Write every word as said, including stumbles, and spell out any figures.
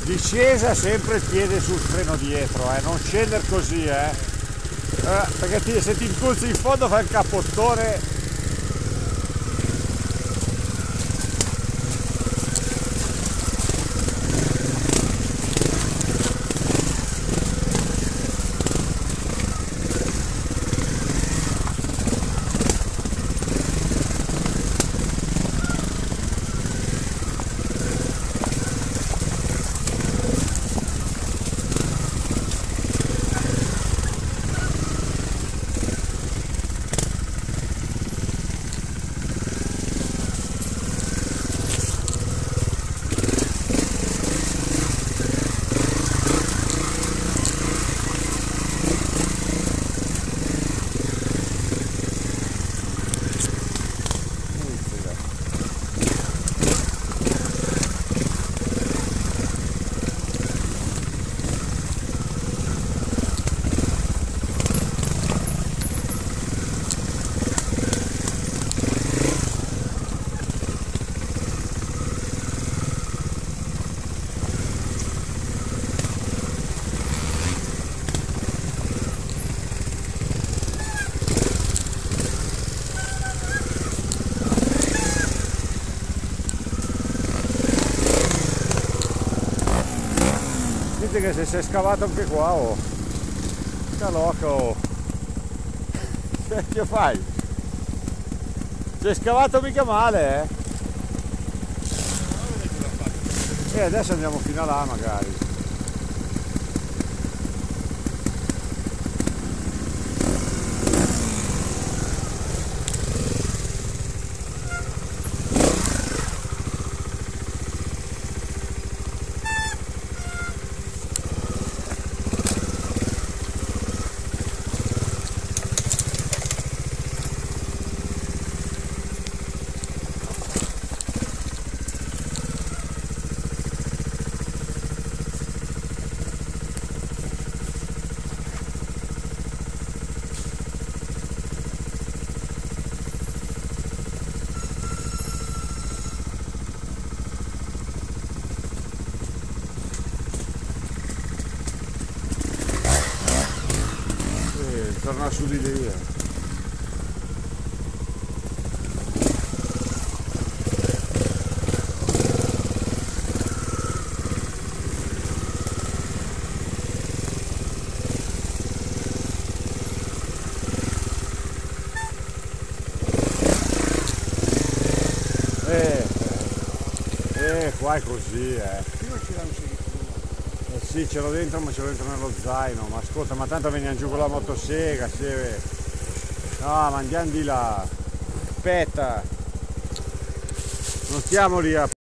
Discesa sempre il piede sul freno dietro, eh, non scendere così, eh, eh perché ti, se ti impulsi in fondo fai il capottone. Senti che se si è scavato anche qua, oh, sta loca, oh, che fai? Si è scavato mica male, eh? E adesso andiamo fino a là magari. Torna su di lì. Eh, eh, qua è così, eh. Eh sì, ce l'ho dentro, ma ce l'ho dentro nello zaino. Ma ascolta, ma tanto veniamo giù con la motosega, sì. No, ma andiamo di là. Aspetta. Non stiamo lì a